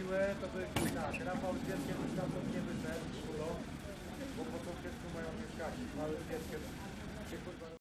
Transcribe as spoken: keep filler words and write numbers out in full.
miłe, to by tak, Rafał z dzieckiem już tam nie wyszedł, bo po sąsiedztwu mają mieszkać, małym dzieckiem się kurwa